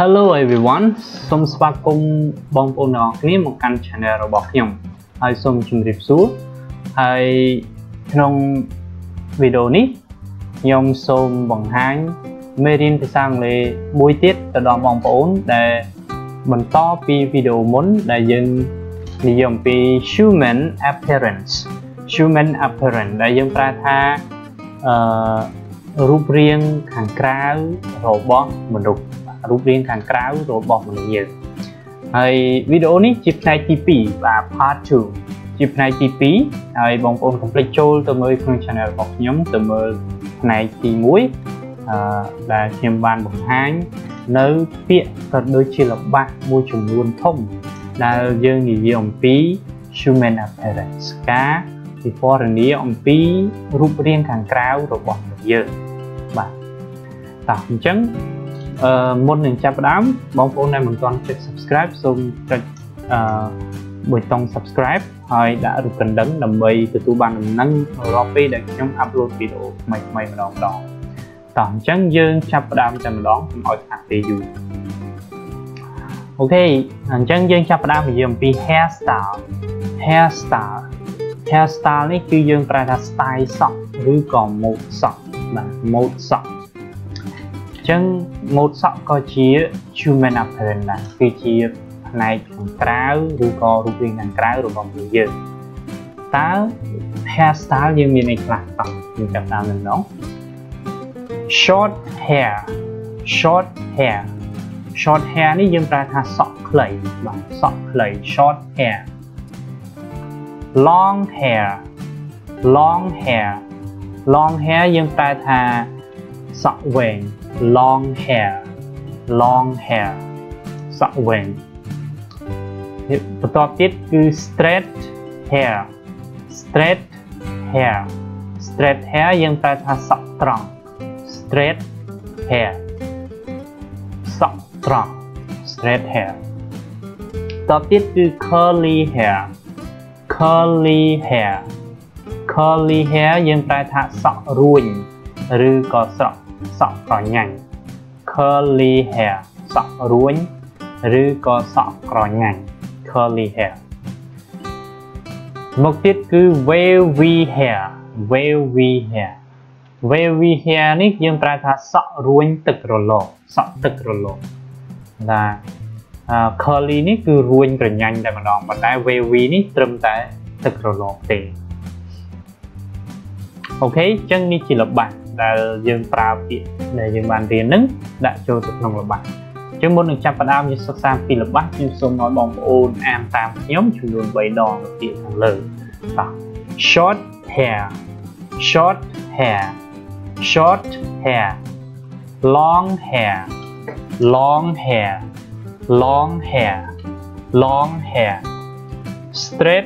Hello everyone សូមស្វាគមន៍បងប្អូនទាំងអស់គ្នាមកកាន់ channel របស់ខ្ញុំហើយសូមជម្រាបសួរហើយក្នុងវីដេអូនេះខ្ញុំសូមបង្ហាញមេរៀនភាសាអង់គ្លេសមួយទៀតទៅដល់បងប្អូនដែលបន្តពីវីដេអូមុនដែលយើងនិយាយអំពី human appearance ដែលយើងប្រើថារូបរាងខាងក្រៅរបស់មនុស្សរូបរាងខាងក្រៅរបស់មនុស្សយើងហើយវីដេអូនេះជាផ្នែកទី2បាទ part 2ជាផ្នែកទី2ហើយបងប្អូនកុំភ្លេចចូលទៅមើលក្នុង channel របស់ខ្ញុំទៅមើលផ្នែកទី1ដែលខ្ញុំបានបង្ហាញនៅពាក្យក៏ដូចជាល្បះមួយចំនួនធំដែលយើងនិយាយអំពី human appearance ការពិពណ៌នាអំពីរូបរាងខាងក្រៅរបស់យើងបាទតោះអញ្ចឹងមុននឹងចាប់ផ្ដើមបងប្អូនដែលមិនទាន់ចុច subscribe សូមចុចប៊ូតុង subscribe ហើយដាក់រូបកណ្ដឹងដើម្បីទទួលបានដំណឹងរាល់ពេលដែលខ្ញុំ upload វីដេអូថ្មីៗម្ដងតោះអញ្ចឹងយើងចាប់ផ្ដើមតែម្ដងកុំឲ្យខាតពេលយូរអូខេអញ្ចឹងយើងចាប់ផ្ដើមនិយាយអំពី hairstyle នេះគឺយើងប្រើថា style សក់ឬក៏ mode សក់បាទ mode សក់អញ្ចឹង mode សក់ក៏ជា human appearance ដែរគឺជាផ្នែកខាងក្រៅឬក៏រូបរាងខាងក្រៅរបស់មនុស្សយើងតើ hairstyle យើងមានអីខ្លះតោះយើងចាប់តាមនឹង short hair នេះយើងប្រើថាសក់ខ្លីបាទសក់ខ្លី short hair long hair យើងប្រើថាសក់វែង long hair សក់វែងបន្ទាប់ទៀតគឺ straight hair យើងប្រើថាសក់ត្រង់ straight hair សក់ត្រង់ straight hair បន្ទាប់ទៀតគឺ curly hair យើងប្រើថាសក់រួញឬក៏សក់ក្រញាញ់ curly hair សក់រួញឬក៏សក់ក្រញាញ់ curly hair មកទៀតគឺ wavy hair នេះយើងប្រើថាសក់រួញទឹករលកណាcurly នេះគឺរួញក្រញាញ់តែម្ដងប៉ុន្តែ wavy នេះត្រឹមតែទឹករលកទេអូខេអញ្ចឹងនេះជាល្បះដែលយើងប្រើពាក្យដែលយើងបានរៀននឹងដាក់ចូលទៅក្នុងល្បះអញ្ចឹងមុននឹងចាប់ផ្ដើមយើងសិក្សាពីល្បះខ្ញុំសូមឲ្យបងប្អូនអានតាមខ្ញុំចំនួន3ដងពាក្យខាងលើតោះ short hair long hair straight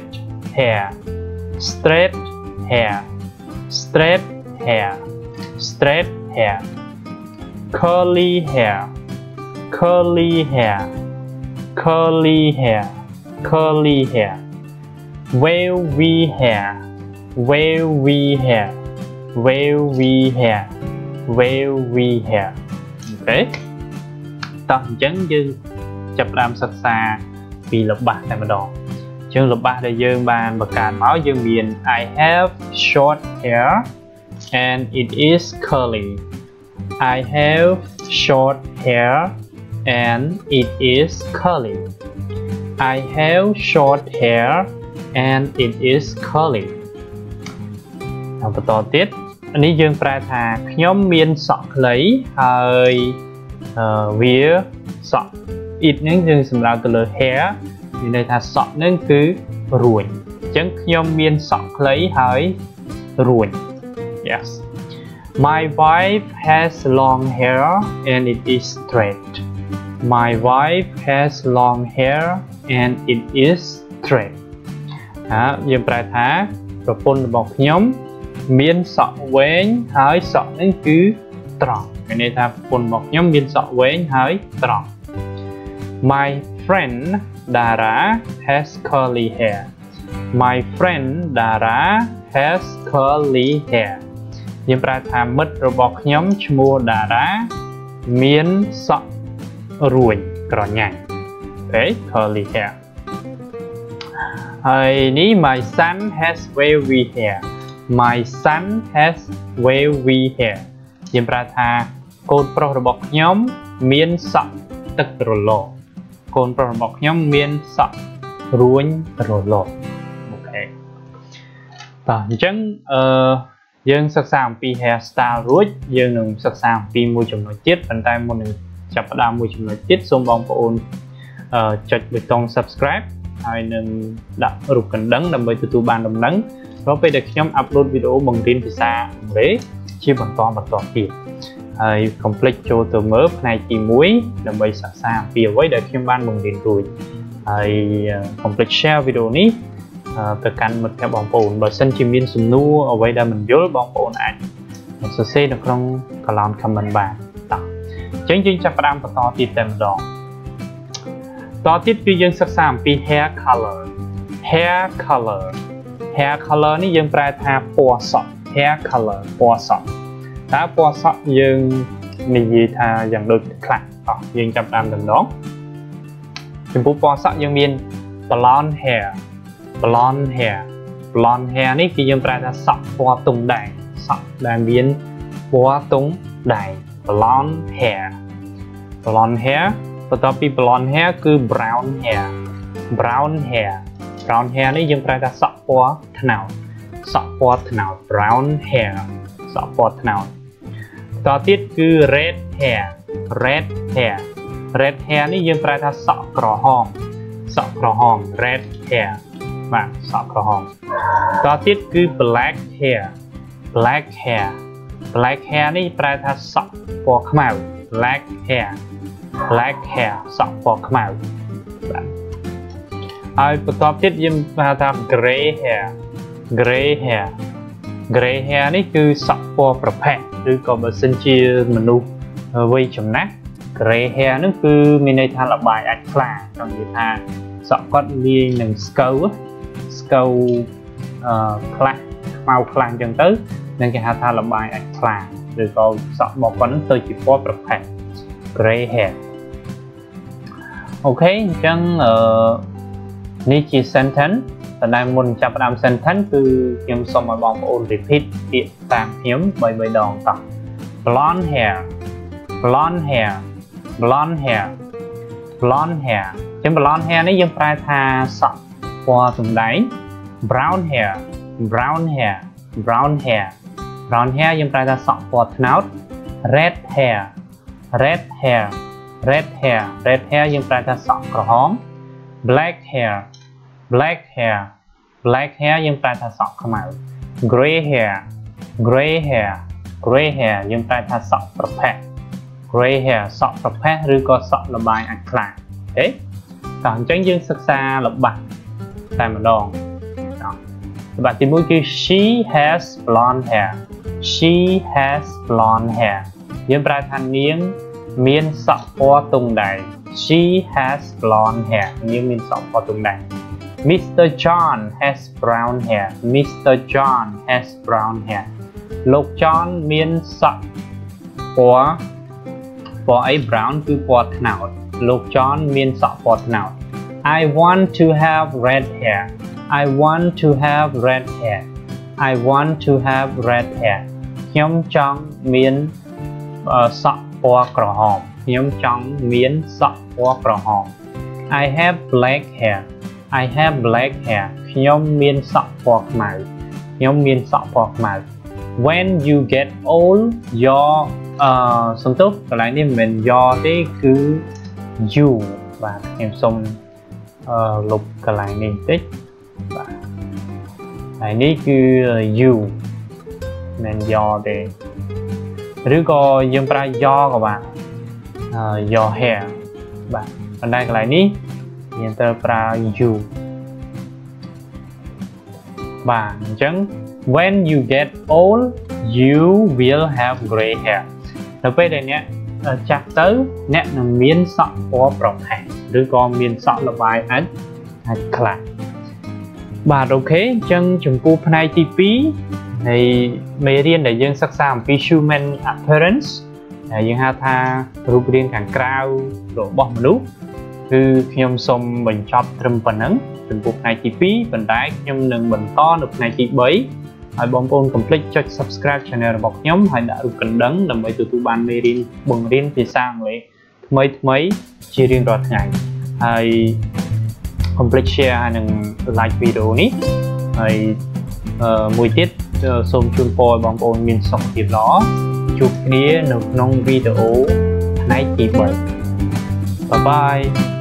hair curly hair wavy hair អូខេតោះអញ្ចឹងយើងចាប់ផ្ដើមសិក្សាពីល្បះតែម្ដងអញ្ចឹងល្បះដែលយើងបានបង្កើតមកយើងមាន I have short hair and it is curly I have short hair and it is curly I have short hair and it is curly បន្តទៀតនេះយើងប្រើថាខ្ញុំមានសក់ខ្លីហើយវាសក់ it ហ្នឹងយើងសម្ដៅទៅលើ hair មានន័យថាសក់ហ្នឹងគឺរួញអញ្ចឹងខ្ញុំមានសក់ខ្លីហើយរួញ yes My wife has long hair and it is straight My wife has long hair and it is straight យើងប្រើថាប្រពន្ធរបស់ខ្ញុំមានសក់វែងហើយសក់ហ្នឹងគឺត្រង់មានន័យថាប្រពន្ធរបស់ខ្ញុំមានសក់វែងហើយត្រង់ My friend Dara has curly hair My friend Dara has curly hair យើងប្រើថាមិត្តរបស់ខ្ញុំឈ្មោះ Dara មានសក់រួញក្រញាញ់ okay curly hair ហើយនេះ my son has wavy hair my son has wavy hair យើងប្រើថាកូនប្រុសរបស់ខ្ញុំមានសក់ទឹករលកកូនប្រុសរបស់ខ្ញុំមានសក់រួញរលកអូខេតោះអញ្ចឹងយើងសិក្សាអំពី hair style រួចយើងនឹងសិក្សាអំពីមួយចំណុចទៀតប៉ុន្តែមុននឹងចាប់ផ្ដើមមួយចំណុចទៀតសូមបងប្អូនចុចប៊ូតុង subscribe ហើយនឹងដាក់រូបកណ្ដឹងដើម្បីទទួលបានដំណឹងរាល់ពេលដែលខ្ញុំអាប់ឡូតវីដេអូបង្រៀនភាសាអង់គ្លេសជាបន្តទៀតហើយកុំភ្លេចចូលទៅមើលផ្នែកទី1ដើម្បីសិក្សាអំពីអ្វីដែលខ្ញុំបានបង្រៀនរួចហើយកុំភ្លេច share វីដេអូនេះទៅកាន់មិត្តភក្តិបងប្អូនបើសិនជាមានសំណួរអ្វីដែលមិនយល់បងប្អូនអាចសរសេរនៅក្នុង column comment បានតោះអញ្ចឹងយើងចាប់ផ្ដើមបន្តទៀតតែម្ដងតទៀតគឺយើងសិក្សាអំពី hair color hair color នេះយើងប្រែថាពណ៌សក់ hair color ពណ៌សក់តើពណ៌សក់យើងនិយាយថាយ៉ាងដូចខ្លះតោះយើងចាប់ផ្ដើមតែម្ដងចំពោះពណ៌សក់យើងមាន blonde hair នេះគឺយើងប្រែថាសក់ពណ៌ទុំដែងសក់ដែលមានពណ៌ទុំដែង blonde hair បន្ទាប់ពី blonde hair គឺ brown hair នេះយើងប្រែថាសក់ពណ៌ត្នោត brown hair សក់ពណ៌ត្នោតតទៀតគឺ red hair នេះយើងប្រែថាសក់ក្រហម red hair បាទសក់ក្រហមតទៀតគឺ black hair នេះប្រែថាសក់ពណ៌ខ្មៅ black hair សក់ពណ៌ខ្មៅបាទហើយបន្ទាប់ទៀតយើងហៅថា gray hair នេះគឺសក់ពណ៌ប្រផេះឬក៏បើសិនជាមនុស្សវ័យចំណាស់ gray hair ហ្នឹងគឺមានន័យថាល្បាយអាចខ្លាចង់និយាយថាសក់គាត់លាយនឹងស្កូវខ្លះខ្មៅខ្លាំងអញ្ចឹងទៅនឹងគេហៅថាល្បាយអាចខ្លាឬក៏សក់របស់គាត់ហ្នឹងទៅជាពណ៌ប្រផេះ gray hair អូខេអញ្ចឹងនេះជា sentence តែមុនចាប់ផ្ដើម sentence គឺខ្ញុំសូមឲ្យបងប្អូន repeat ពាក្យតាមខ្ញុំ3 ដងតោះ blonde hair ចឹង blonde hair នេះយើងប្រែថាសក់ពណ៌ទុំដែង brown hair យើងប្រែថាសក់ពណ៌ត្នោត red hair យើងប្រែថាសក់ក្រហម black hair យើងប្រែថាសក់ខ្មៅ gray hair យើងប្រែថាសក់ប្រផេះ gray hair សក់ប្រផេះឬក៏សក់ល្បាយអាចខ្លាចអូខេតោះអញ្ចឹងយើងសិក្សាល្បះតែម្ដងល្បះទី1គឺ she has blonde hair យើងប្រែថានាងមានសក់ពណ៌ទុំដែង she has blonde hair នាងមានសក់ពណ៌ទុំដែង Mr. John has brown hair លោក John មានសក់ពណ៌អី brown គឺពណ៌ត្នោតលោក John មានសក់ពណ៌ត្នោត I want to have red hair ខ្ញុំចង់មានសក់ពណ៌ក្រហម I have black hair ខ្ញុំមានសក់ពណ៌ខ្មៅ When you get old your សំទោសកន្លែងនេះមិនមែន your ទេគឺ you បាទខ្ញុំសូមលុបកន្លែងនេះបន្តិចបាទហើយនេះគឺ you មិន your ទេឬក៏យើងប្រើ your ក៏បាន your hair បាទប៉ុន្តែកន្លែងនេះយើងត្រូវប្រើ you បាទអញ្ចឹង when you get old you will have gray hair នៅពេលដែលអ្នកចាស់ទៅអ្នកនឹងមានសក់ពណ៌ប្រផេះឬក៏មានសក់ល្បាយអាចខ្លាំងបាទអូខេអញ្ចឹងចំពោះផ្នែកទី2នៃមេរៀនដែលយើងសិក្សាអំពី human appearance យើងហៅថារូបរាងខាងក្រៅរបស់មនុស្សគឺខ្ញុំសូមបញ្ចប់ត្រឹមប៉ុណ្ណឹងចំពោះថ្ងៃទី2ប៉ុន្តែខ្ញុំនឹងបន្តនៅថ្ងៃទី3ហើយបងប្អូនកុំភ្លេចចុច Subscribe Channel របស់ខ្ញុំហើយដាក់រូបកណ្ដឹងដើម្បីទទួលបានមេរៀនបង្រៀនភាសាអង់គ្លេសថ្មីជារៀងរាល់ថ្ងៃហើយកុំភ្លេច Share ហើយនិង Like វីដេអូនេះហើយមួយទៀតសូមជូនពរឲ្យបងប្អូនមានសុខភាពល្អជួបគ្នានៅក្នុងវីដេអូថ្ងៃទី3 Bye bye